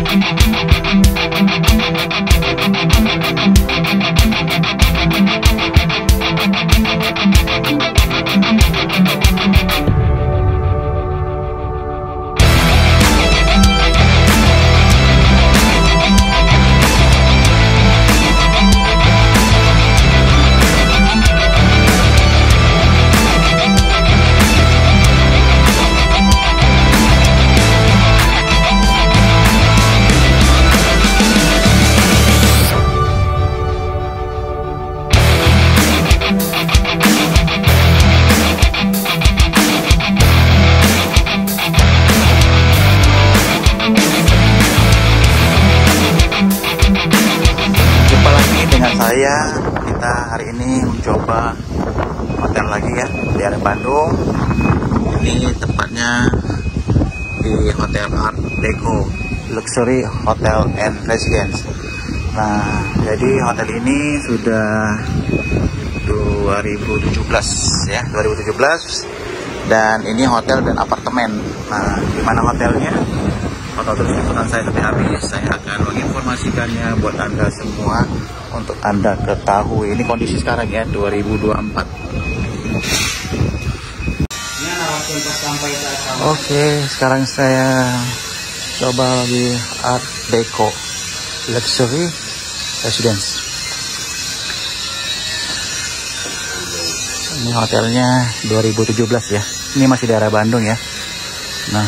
Kita hari ini mencoba hotel lagi ya di area Bandung. Ini tempatnya di Hotel Art Deco Luxury Hotel and Residence. Nah, jadi hotel ini sudah 2017 ya, 2017, dan ini hotel dan apartemen. Nah, di mana hotelnya? Atau terus ikutan saya sampai habis, saya akan menginformasikannya buat Anda semua untuk Anda ketahui. Ini kondisi sekarang ya, 2024. Oke, sekarang saya coba di Art Deco Luxury Residence. Ini hotelnya 2017 ya. Ini masih daerah Bandung ya. Nah,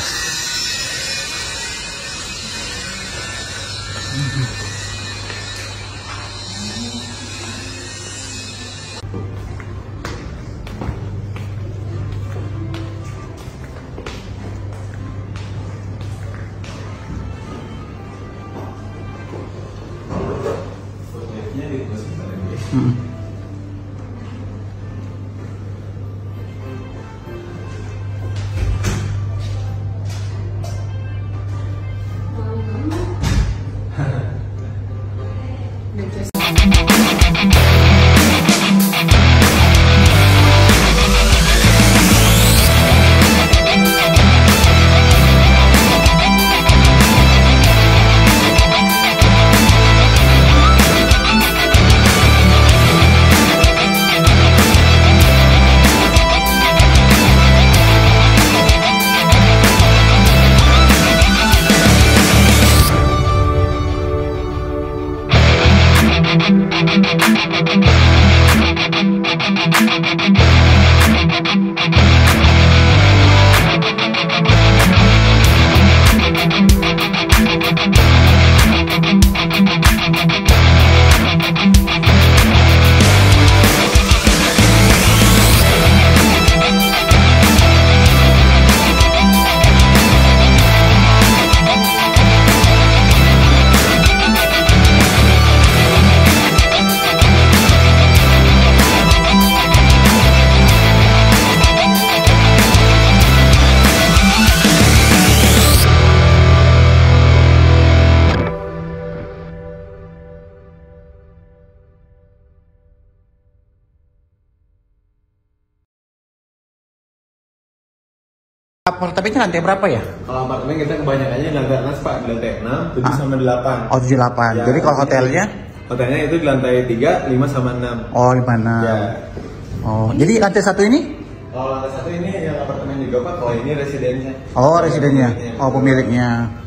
apartemennya lantai berapa ya? Kalau apartemen kita kebanyakannya di lantai atas Pak, di lantai 6, 7 sama 8. Oh, 7, 8. Ya, jadi kalau hotelnya? Hotelnya itu di lantai 3, 5 sama 6. Oh, 5, 6. Ya. Oh, jadi lantai 1 ini? Kalau lantai 1 ini yang apartemen juga Pak, kalau ini residennya. Oh, residennya. Oh, pemiliknya.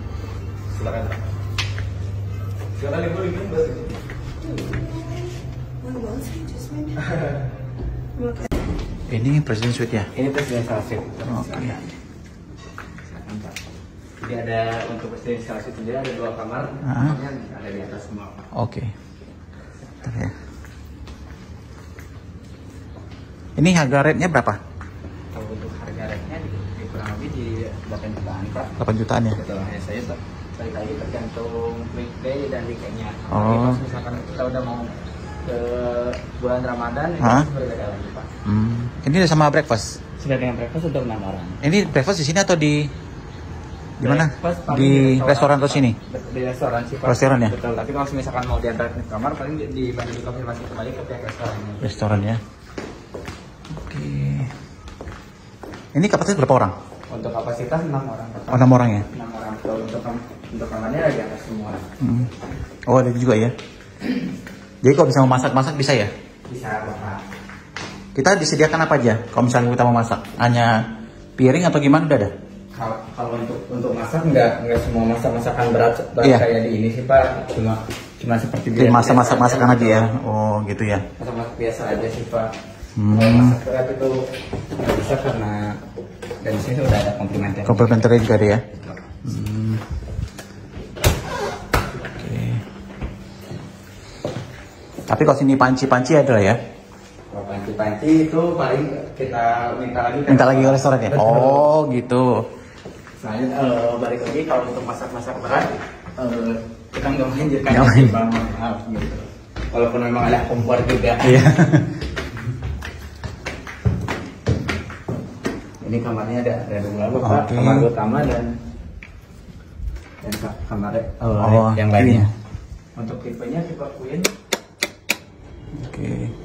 Silakan Pak. Silakan Ibu lihat Mbak. Ini Presiden Suite ya? Ini Presidential Suite. Oke. Jadi ada untuk Presidential Suite sendiri ada 2 kamar, kamarnya ada di atas semua. Oke. Bentar ya. Ini harga rate-nya berapa? Kalau untuk harga rate-nya di kurang lebih di 8 jutaan Pak. 8 jutaan ya? Betul, hanya saya balik lagi tergantung weekday dan weekend-nya. Oh. Kalau misalkan kita udah mau ke bulan Ramadan, itu berbeda lagi Pak. Ini udah sama breakfast? Sudah dengan breakfast untuk 6 orang. Ini breakfast di sini atau di mana? Di restoran atau sini? Di restoran sih Pak. Restoran ya? Betul, tapi kalau misalkan mau diantar ke kamar paling dibantu dikonfirmasi kembali ke pihak restorannya. Restoran ya? Oke. Ini kapasitas berapa orang? Untuk kapasitas 6 orang. Oh, 6 orang ya? 6 orang. Kalau untuk Untuk kamarnya di atas semua. Oh, ada juga ya. Jadi kalau bisa mau masak-masak bisa ya? Bisa Bapak. Kita disediakan apa aja kalau misalnya kita mau masak? Hanya piring atau gimana udah ada? Kalau untuk masak nggak semua masakan berat Iya. kayak di ini sih Pak. Cuma seperti biasa. Masak-masakan aja ya. Oh, gitu ya. Masak biasa aja sih Pak. Kalau masak berat itu nggak bisa karena dari sini sudah ada komplementer. Komplementer juga ada ya. Oke. Tapi kalau sini panci-panci ada ya? Kalau panci-panci itu paling kita minta lagi ke restoran ya? Oh, gitu. Soalnya balik lagi kalau untuk masak-masak berat kita nggak menganjurkan Nggak di bawah, maaf gitu. Walaupun memang ada kompor juga. Iya. Ini kamarnya ada dua Bapak, Oke. kamar utama dan kamar yang ini. lainnya. Untuk tipenya tipe queen. Oke.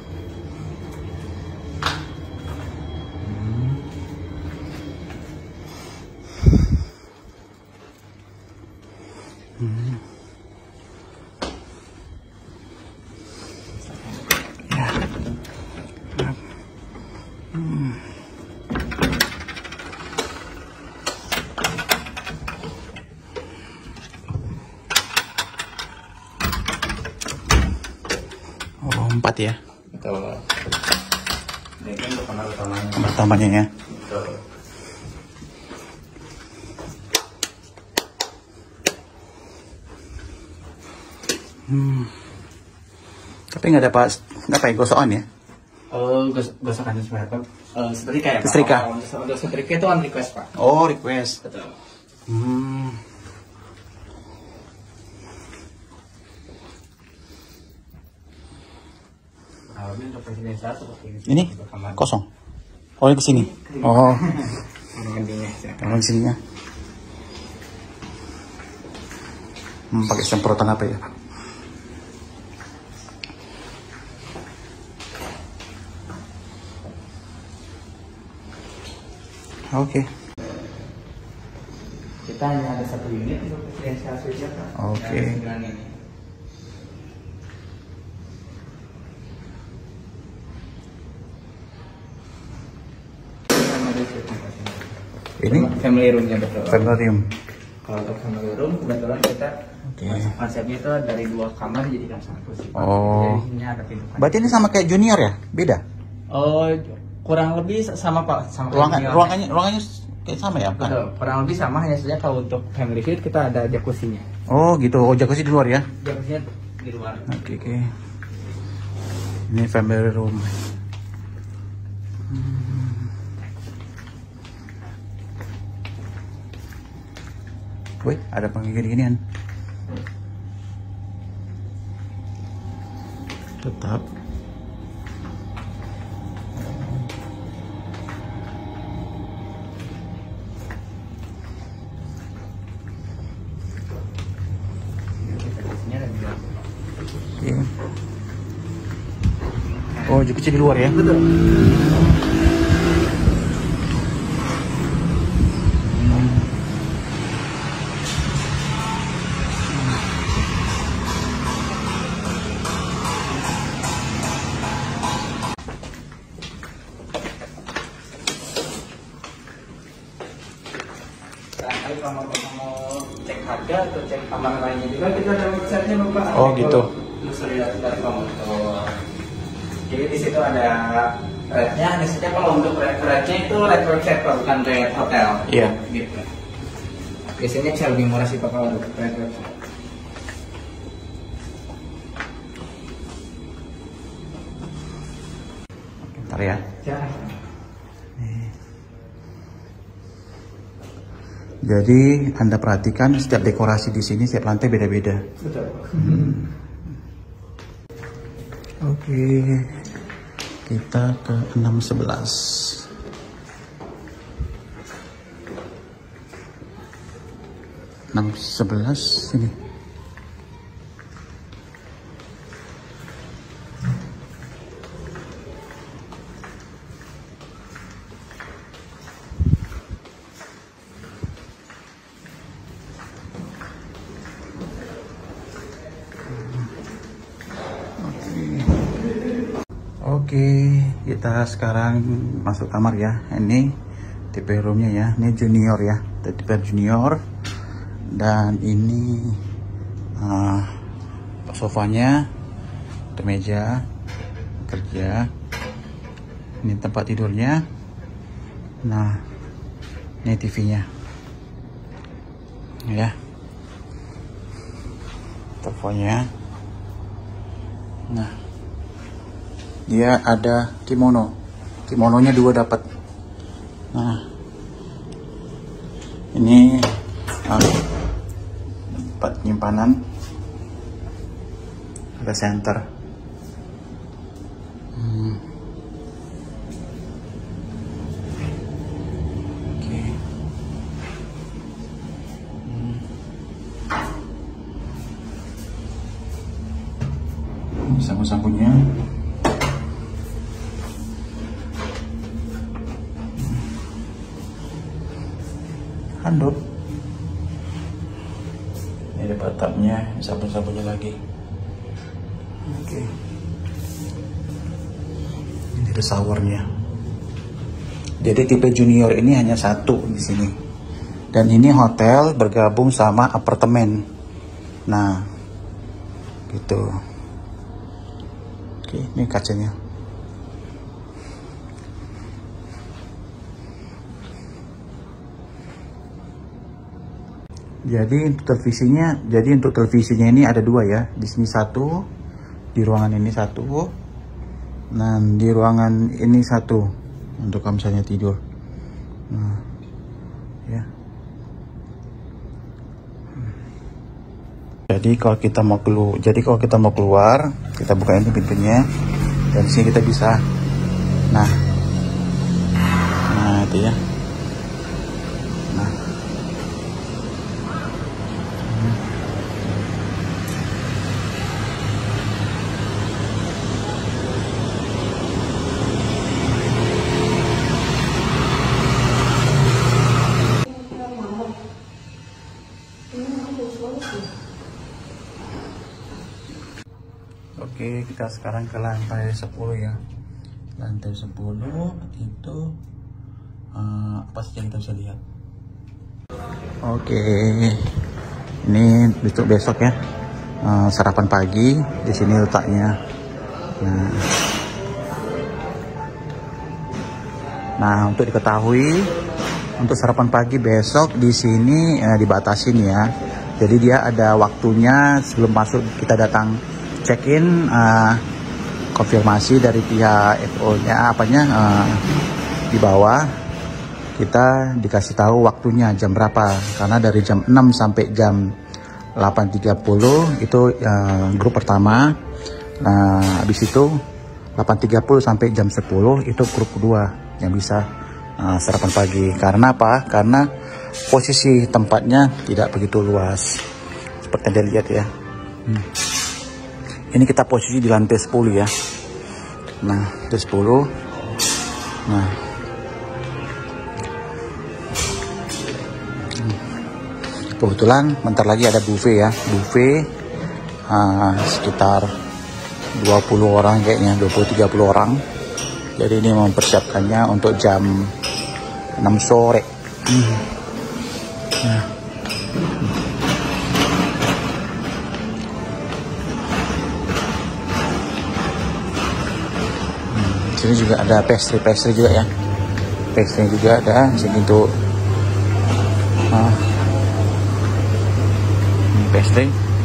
Oh, 4 ya. Betul. Ini kan untuk kamar utamanya. Kamar utamanya ya. Betul. Tapi nggak ada gosokan ya? Gosokannya seperti apa? Setrika ya Pak? Setrika. Untuk setrika itu on request Pak. Oh, request. Betul. Untuk presidensial seperti Ini kosong. Oh, ini ke sini. Oh, kamar sininya. Pakai semprotan apa ya? Oke. Kita hanya ada satu unit untuk presidensial suite ya Pak. Oke. Dan 9 ini. Ini family roomnya betul. family room. Kalau untuk family room kebetulan kita konsepnya itu dari 2 kamar dijadikan satu sih Pak. Oh. Jadi ini ada pintu. Berarti ini sama kayak junior ya? Beda? Oh, kurang lebih sama Pak, sama Ruangannya kayak sama ya? Betul, kurang lebih sama, hanya saja kalau untuk family suite kita ada jacuzzi-nya. Oh, gitu. Oh, jacuzzi di luar ya? Jacuzzi-nya di luar. Oke. Ini family room. Wih, ada gini-ginian. Tetap. Jacuzzi-nya ada di luar. Oke. Oh, jacuzzi di luar ya? Betul. Barangkali kalau mau cek harga atau cek kamar lainnya juga kita ada websitenya Bapak. Oh, gitu. Luxury.com. Jadi di situ ada rate-nya. Hanya saja kalau untuk rate-nya itu rate website Pak, bukan rate hotel. Iya. Gitu. Biasanya bisa lebih murah sih Pak kalau untuk rate website. Bentar ya. Jadi Anda perhatikan setiap dekorasi di sini setiap lantai beda-beda. Betul. Oke, kita ke 611. Sini. Oke, kita sekarang masuk kamar ya. Ini tipe roomnya ya. Ini junior ya, tipe junior. Dan ini sofanya, ada meja kerja. Ini tempat tidurnya. Nah, ini TV-nya. Ya. Teleponnya. Nah, dia ada kimono. Kimononya 2 dapat. Nah, ini tempat penyimpanan. Ada center. Oke. Ini sapu-sapunya. Handuk. Ini ada batapnya, sapu-sapunya lagi. Oke. Ini ada showernya. Jadi tipe junior ini hanya 1 di sini. Dan ini hotel bergabung sama apartemen. Nah, gitu. Oke, ini kacanya. Jadi untuk televisinya ini ada 2 ya. Di sini 1, di ruangan ini 1, dan di ruangan ini 1 untuk kalau misalnya tidur. Nah, ya. Jadi kalau kita mau keluar, kita buka ini pintunya. Dan di sini kita bisa. Nah, itu ya. Nah. Oke, kita sekarang ke lantai 10 ya. Lantai 10 itu apa sih yang kita bisa lihat? Oke, ini besok ya. Sarapan pagi di sini letaknya. Nah, untuk diketahui, untuk sarapan pagi besok di sini dibatasin ya. Jadi dia ada waktunya sebelum masuk kita datang check-in, konfirmasi dari pihak FO-nya di bawah kita dikasih tahu waktunya jam berapa, karena dari jam 6 sampai jam 8.30 itu grup pertama. Nah, habis itu 8.30 sampai jam 10 itu grup kedua yang bisa sarapan pagi. Karena apa? Karena posisi tempatnya tidak begitu luas seperti yang Anda lihat ya. Ini kita posisi di lantai 10 ya. Nah, lantai 10. Nah, kebetulan bentar lagi ada buffet ya. Buffet sekitar 20 orang kayaknya, 20-30 orang. Jadi ini mempersiapkannya untuk jam 6 sore. Nah. Sini juga ada pastry juga ya. Pastry juga ada di sini untuk pastry.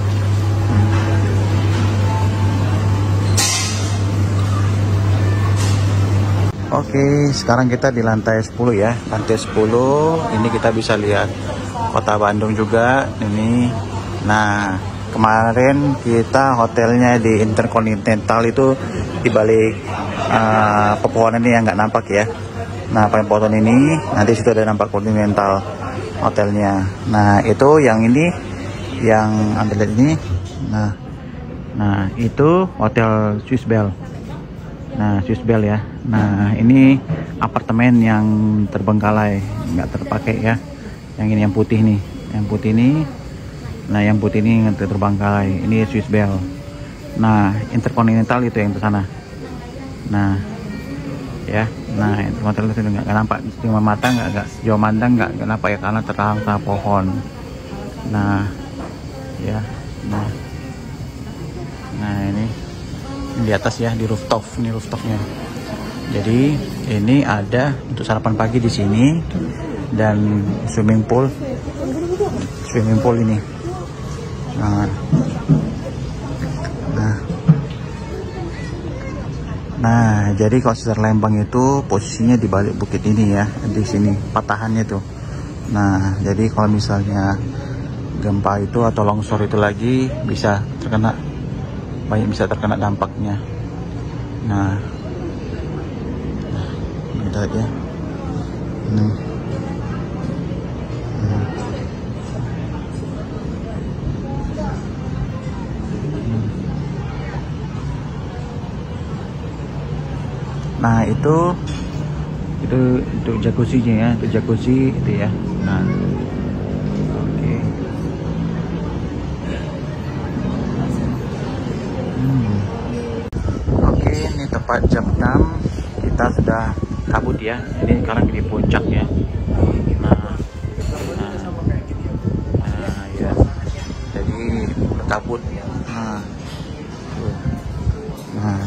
Oke, sekarang kita di lantai 10 ya. Lantai 10 ini kita bisa lihat kota Bandung juga ini. Nah, kemarin kita hotelnya di Intercontinental itu di balik pepohonan ini yang nggak nampak ya. Nah, pohon ini nanti situ ada nampak Continental hotelnya. Nah, itu yang ini yang Anda lihat ini. Nah, itu hotel Swiss Bell. Nah, Swiss Bell ya. Nah, ini apartemen yang terbengkalai, nggak terpakai ya. Yang ini yang putih nih, yang putih ini. Nah, yang putih ini terbengkalai. Ini Swiss Bell. Nah, Intercontinental itu yang ke sana. Nah ya, nah itu hotel itu nggak nampak cuma mata, nggak jauh mandang nggak nampak ya, karena terhalang sama pohon. Nah ya, nah ini di atas ya, di rooftop, ini rooftopnya. Jadi ini ada untuk sarapan pagi di sini dan swimming pool ini. Nah, jadi kalau Sesar Lembang itu posisinya di balik bukit ini ya, di sini patahannya tuh. Nah, jadi kalau misalnya gempa itu atau longsor itu lagi bisa terkena, banyak bisa terkena dampaknya. Nah, kita lihat ya. Nah itu jacuzzi-nya ya, itu jacuzzi itu ya. Nah, oke. Oke, ini tepat jam 6 kita sudah kabut ya. Ini sekarang di puncak ya. Nah ya. Jadi kabut. Nah.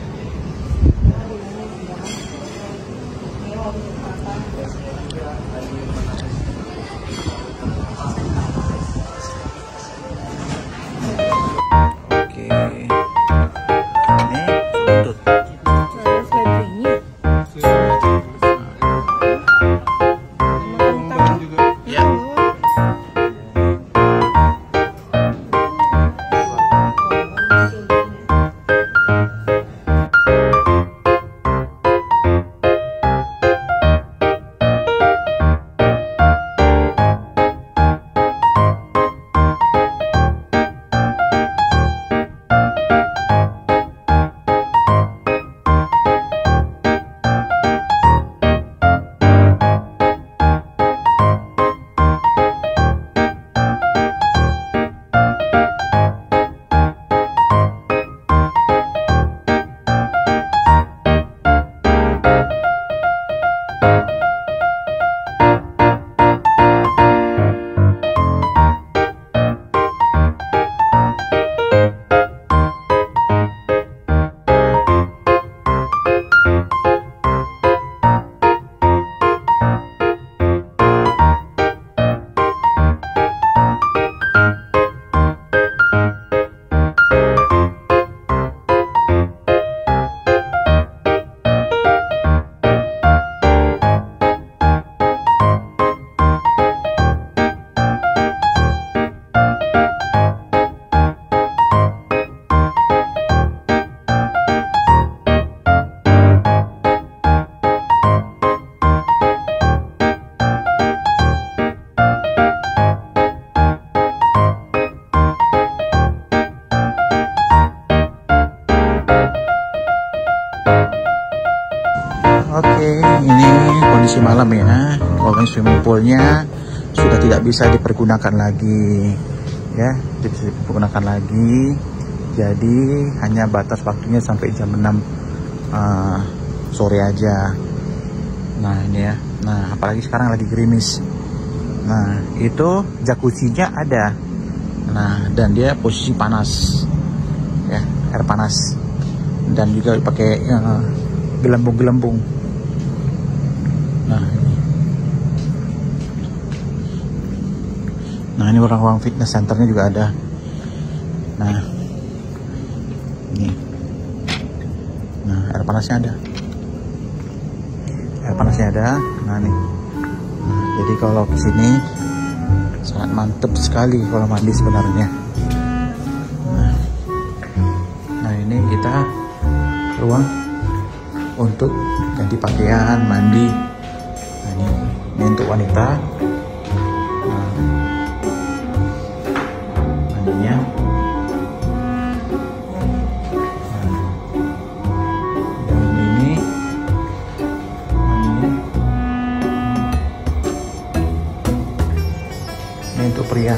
Oke, ini kondisi malam ya. Kalau swimming poolnya sudah tidak bisa dipergunakan lagi, ya, tidak bisa dipergunakan lagi. Jadi hanya batas waktunya sampai jam 6 sore aja. Nah ini ya. Nah apalagi sekarang lagi gerimis. Nah itu jacuzzi-nya ada. Nah dan dia posisi panas, ya, air panas. Dan juga pakai gelembung-gelembung. Nah ini ruang fitness centernya juga ada. Nah ini, nah air panasnya ada, Nah nih, nah, jadi kalau kesini sangat mantep sekali kalau mandi sebenarnya. Nah ini kita ruang untuk ganti pakaian, mandi. Nah ini untuk wanita. Untuk pria.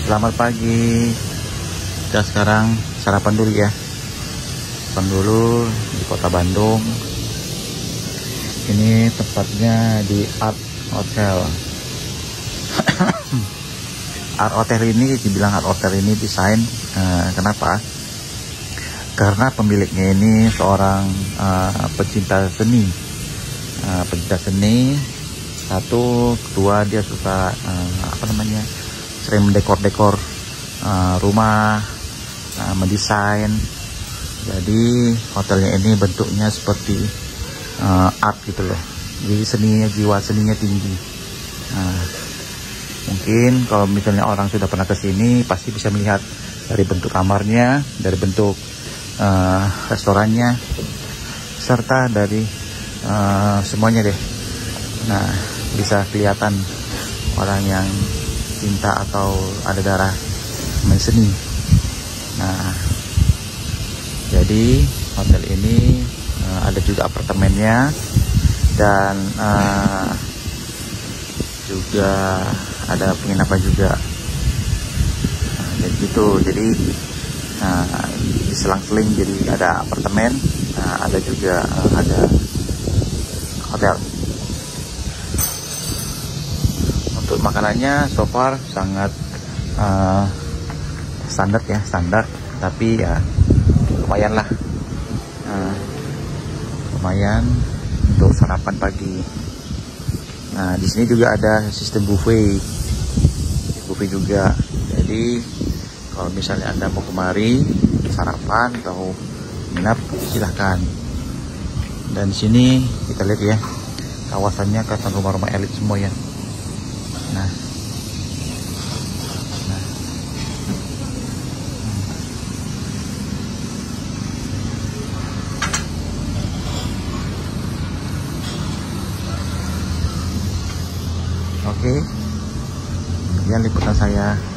Selamat pagi. Kita sekarang sarapan dulu ya. Sarapan dulu di kota Bandung. Ini tempatnya di Art Hotel. Art Hotel ini dibilang Art Hotel ini desain. Kenapa? Karena pemiliknya ini seorang pecinta seni. Pecinta seni. Satu, kedua dia suka sering mendekor-dekor rumah, mendesain. Jadi hotelnya ini bentuknya seperti art gitu loh. Jadi jiwa seninya tinggi. Mungkin kalau misalnya orang sudah pernah ke sini pasti bisa melihat dari bentuk kamarnya, dari bentuk restorannya, serta dari semuanya deh. Nah, bisa kelihatan orang yang cinta atau ada darah seni. Nah, jadi hotel ini ada juga apartemennya dan juga ada penginapan juga. Jadi diselang-seling, jadi ada apartemen, ada juga ada hotel. Untuk makanannya so far sangat standar, tapi ya lumayan lah, lumayan untuk sarapan pagi. Nah, di sini juga ada sistem buffet juga. Jadi kalau misalnya Anda mau kemari sarapan atau menginap, silahkan. Dan di sini kita lihat ya, kawasannya kawasan rumah-rumah elit semua ya. Nah. Oke. Sekian liputan saya.